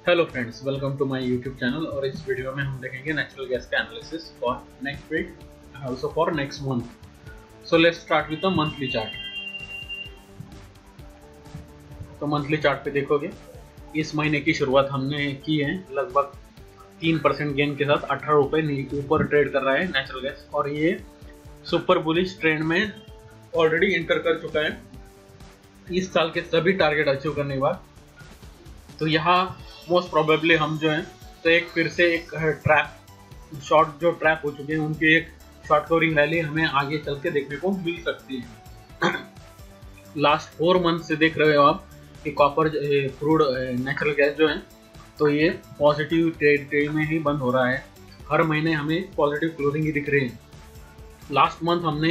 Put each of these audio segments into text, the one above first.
Hello friends, welcome to my YouTube channel. और इस video में हम देखेंगे नेचुरल गैस का analysis for next week, also for next month. So let's start with the monthly chart. तो monthly chart पे देखोगे इस महीने की शुरुआत हमने की है लगभग 3% गेन के साथ 18 रुपये ऊपर ट्रेड कर रहा है नेचुरल गैस, और ये सुपर बुलिश ट्रेंड में ऑलरेडी एंटर कर चुका है इस साल के सभी टारगेट अचीव करने के बाद। तो यहाँ मोस्ट प्रोबेबली हम जो है तो एक फिर से एक ट्रैप शॉर्ट जो ट्रैप हो चुके हैं उनकी एक शॉर्ट कवरिंग रैली हमें आगे चल के देखने को मिल सकती है। लास्ट 4 मंथ से देख रहे हो आप कि कॉपर क्रूड नेचुरल गैस जो है तो ये पॉजिटिव ट्रेड में ही बंद हो रहा है। हर महीने हमें पॉजिटिव क्लोजिंग ही दिख रही है। लास्ट मंथ हमने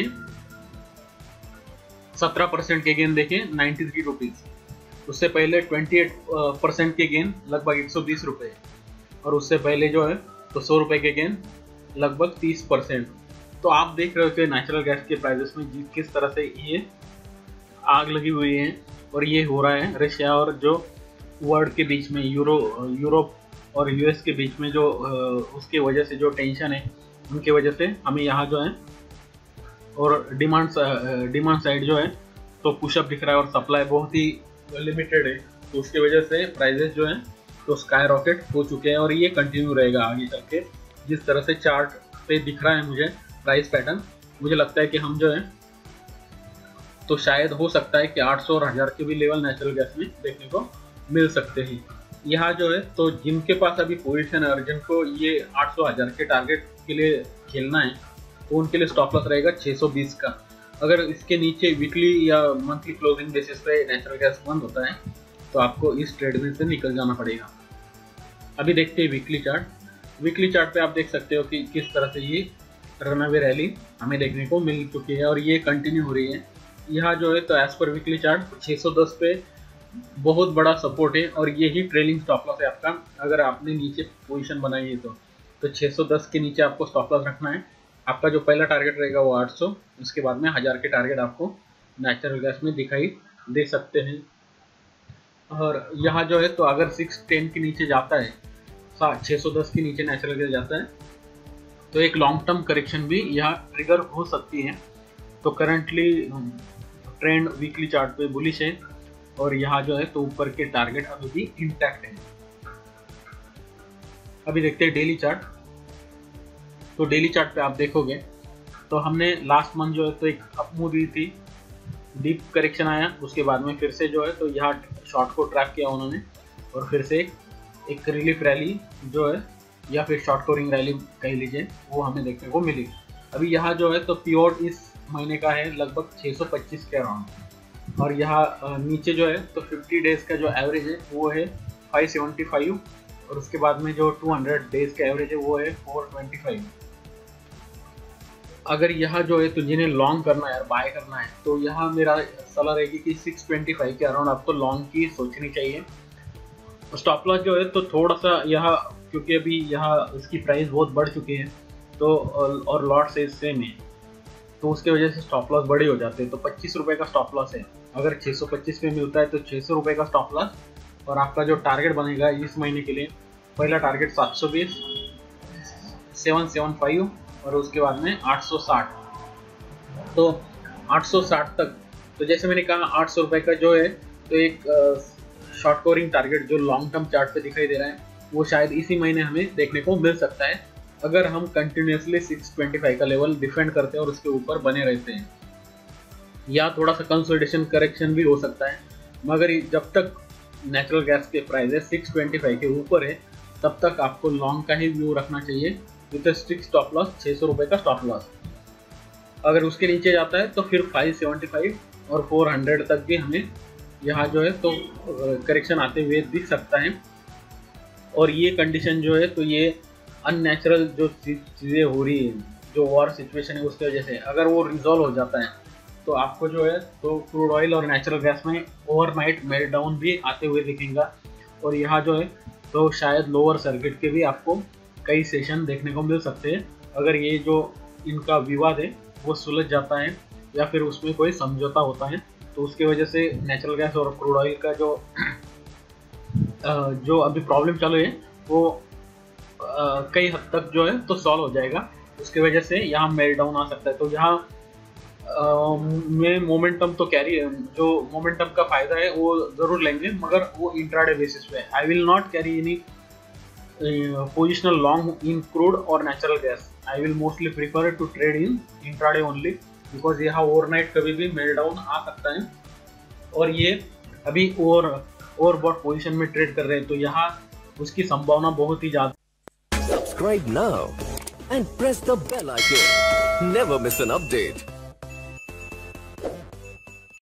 17% के गेन देखे 93 रुपीज़, उससे पहले 28% के गेन लगभग 120 रुपये, और उससे पहले जो है तो 100 रुपये के गेन लगभग 30%। तो आप देख रहे हो कि नेचुरल गैस के प्राइसेस में किस तरह से ये आग लगी हुई है, और ये हो रहा है रशिया और जो वर्ल्ड के बीच में यूरोप और यूएस के बीच में जो उसके वजह से जो टेंशन है उनकी वजह से हमें यहाँ जो है और डिमांड साइड जो है तो पुशअप दिख रहा है और सप्लाई बहुत ही लिमिटेड है। तो उसकी वजह से प्राइजेस जो है तो स्काई रॉकेट हो चुके हैं, और ये कंटिन्यू रहेगा आगे चल के। जिस तरह से चार्ट पे दिख रहा है मुझे प्राइस पैटर्न, मुझे लगता है कि हम जो है तो शायद हो सकता है कि 800 और 1000 के भी लेवल नेचुरल गैस में देखने को मिल सकते हैं। यहाँ जो है तो जिनके पास अभी पोजीशन है और जिनको ये 800-1000 के टारगेट के लिए खेलना है तो उनके लिए स्टॉप लॉस रहेगा 620 का। अगर इसके नीचे वीकली या मंथली क्लोजिंग बेसिस पे नेचुरल गैस बंद होता है तो आपको इस ट्रेड में से निकल जाना पड़ेगा। अभी देखते हैं वीकली चार्ट। वीकली चार्ट पे आप देख सकते हो कि किस तरह से ये रनअवे रैली हमें देखने को मिल चुकी है और ये कंटिन्यू हो रही है। यहाँ जो है तो एज पर वीकली चार्ट 610 पे बहुत बड़ा सपोर्ट है, और यही ट्रेलिंग स्टॉप लॉस है आपका। अगर आपने नीचे पोजीशन बनाई है तो 610 के नीचे आपको स्टॉप लॉस रखना है। आपका जो पहला टारगेट रहेगा वो 800, उसके बाद में 1000 के टारगेट आपको नेचुरल गैस में दिखाई दे सकते हैं। और यहाँ जो है तो अगर 610 के नीचे जाता है, 610 के नीचे नेचुरल गैस जाता है तो एक लॉन्ग टर्म करेक्शन भी यहाँ ट्रिगर हो सकती है। तो करंटली ट्रेंड वीकली चार्ट पे बुलिश है, और यहाँ जो है तो ऊपर के टारगेट अभी भी इंटैक्ट है। अभी देखते हैं डेली चार्ट। तो डेली चार्ट पे आप देखोगे तो हमने लास्ट मंथ जो है तो एक अप मूव दी थी, डीप करेक्शन आया, उसके बाद में फिर से जो है तो यहाँ शॉर्ट को ट्रैप किया उन्होंने, और फिर से एक रिलीफ रैली जो है या फिर शॉर्ट कवरिंग रैली कह लीजिए वो हमें देखने को मिली। अभी यहाँ जो है तो पीओट इस महीने का है लगभग 625 के अराउंड, और यहाँ नीचे जो है तो 50 डेज का जो एवरेज है वो है 575, और उसके बाद में जो 200 डेज का एवरेज है वो है 425। अगर यहाँ जो है तो जिन्हें लॉन्ग करना है और बाय करना है तो यहाँ मेरा सलाह रहेगी कि 625 के अराउंड आपको लॉन्ग की सोचनी चाहिए। स्टॉप लॉस जो है तो थोड़ा सा यहाँ, क्योंकि अभी यहाँ इसकी प्राइस बहुत बढ़ चुकी है तो और लॉट साइज सेम है तो उसके वजह से स्टॉप लॉस बड़े हो जाते हैं। तो 25 रुपये का स्टॉप लॉस है। अगर 625 में मिलता है तो 600 रुपये का स्टॉप लॉस, और आपका जो टारगेट बनेगा इस महीने के लिए पहला टारगेट 720, 775 और उसके बाद में 860। तो 860 तक, तो जैसे मैंने कहा 800 रुपये का जो है तो एक शॉर्ट कवरिंग टारगेट जो लॉन्ग टर्म चार्ट पे दिखाई दे रहा है वो शायद इसी महीने हमें देखने को मिल सकता है, अगर हम कंटिन्यूसली 625 का लेवल डिफेंड करते हैं और उसके ऊपर बने रहते हैं। या थोड़ा सा कंसोलिडेशन करेक्शन भी हो सकता है, मगर जब तक नेचुरल गैस के प्राइस 625 के ऊपर है तब तक आपको लॉन्ग का ही व्यू रखना चाहिए विद स्ट्रिक्ट स्टॉप लॉस 600 रुपये का स्टॉप लॉस। अगर उसके नीचे जाता है तो फिर 575 और 400 तक भी हमें यहाँ जो है तो करेक्शन आते हुए दिख सकता है। और ये कंडीशन जो है तो ये अननेचुरल जो चीज़ें हो रही है, जो वॉर सिचुएशन है उसकी वजह से अगर वो रिजॉल्व हो जाता है तो आपको जो है तो क्रूड ऑयल और नेचुरल गैस में ओवरनाइट मेल्टडाउन भी आते हुए दिखेगा, और यहाँ जो है तो शायद लोअर सर्किट के भी आपको कई सेशन देखने को मिल सकते हैं अगर ये जो इनका विवाद है वो सुलझ जाता है या फिर उसमें कोई समझौता होता है। तो उसकी वजह से नेचुरल गैस और क्रूड ऑयल का जो जो अभी प्रॉब्लम चालू है वो कई हद तक जो है तो सॉल्व हो जाएगा। उसकी वजह से यहाँ मेल्टडाउन आ सकता है। तो यहाँ में मोमेंटम तो कैरी है, जो मोमेंटम का फायदा है वो जरूर लेंगे, मगर वो इंट्राडे बेसिस पे। I will not carry any positional long in crude और natural gas. I will mostly prefer to trade in intraday only, because यहाँ ओवरनाइट कभी भी मेल्टडाउन आ सकता है। और ये अभी ओवरबॉट पोजीशन में ट्रेड कर रहे हैं, तो यहाँ उसकी संभावना बहुत ही ज्यादा। Subscribe now and press the bell icon. Never miss an update.